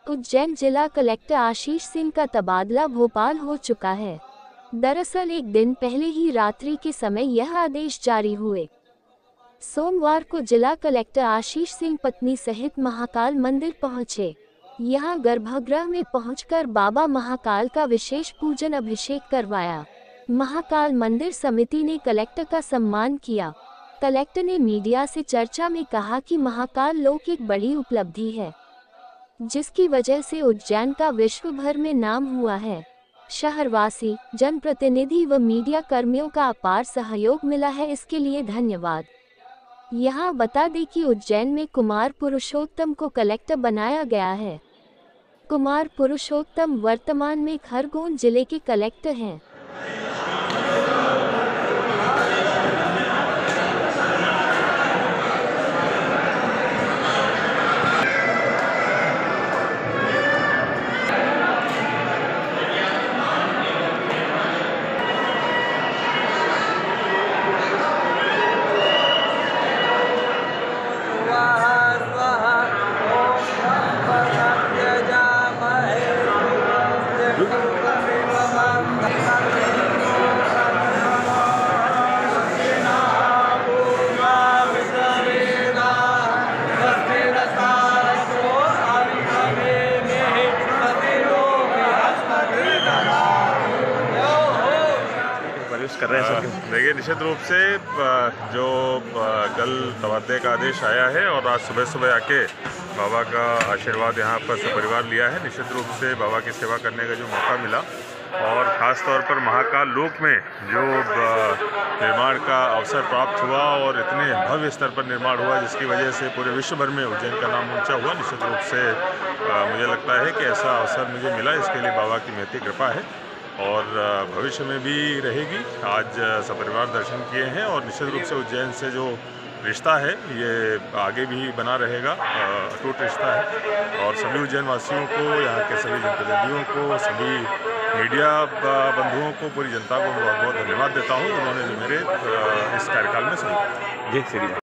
उज्जैन जिला कलेक्टर आशीष सिंह का तबादला भोपाल हो चुका है। दरअसल एक दिन पहले ही रात्रि के समय यह आदेश जारी हुए। सोमवार को जिला कलेक्टर आशीष सिंह पत्नी सहित महाकाल मंदिर पहुंचे। यहां गर्भगृह में पहुंचकर बाबा महाकाल का विशेष पूजन अभिषेक करवाया। महाकाल मंदिर समिति ने कलेक्टर का सम्मान किया। कलेक्टर ने मीडिया से चर्चा में कहा कि महाकाल लोक एक बड़ी उपलब्धि है, जिसकी वजह से उज्जैन का विश्व भर में नाम हुआ है। शहरवासी, जनप्रतिनिधि व मीडिया कर्मियों का अपार सहयोग मिला है, इसके लिए धन्यवाद। यहाँ बता दें कि उज्जैन में कुमार पुरुषोत्तम को कलेक्टर बनाया गया है। कुमार पुरुषोत्तम वर्तमान में खरगोन जिले के कलेक्टर हैं। कर रहे हैं सर। देखिए, निश्चित रूप से जो कल तबादले का आदेश आया है और आज सुबह सुबह आके बाबा का आशीर्वाद यहाँ पर सपरिवार लिया है। निश्चित रूप से बाबा की सेवा करने का जो मौका मिला और ख़ास तौर पर महाकाल लोक में जो निर्माण का अवसर प्राप्त हुआ और इतने भव्य स्तर पर निर्माण हुआ, जिसकी वजह से पूरे विश्व भर में उज्जैन का नाम ऊंचा हुआ। निश्चित रूप से मुझे लगता है कि ऐसा अवसर मुझे मिला, इसके लिए बाबा की महती कृपा है और भविष्य में भी रहेगी। आज सपरिवार दर्शन किए हैं और निश्चित रूप से उज्जैन से जो रिश्ता है ये आगे भी बना रहेगा, अटूट रिश्ता है। और सभी उज्जैन वासियों को, यहाँ के सभी जनप्रतिनिधियों को, सभी मीडिया बंधुओं को, पूरी जनता को बहुत बहुत धन्यवाद देता हूँ, उन्होंने जो मेरे इस कार्यकाल में सहयोग किया। जी,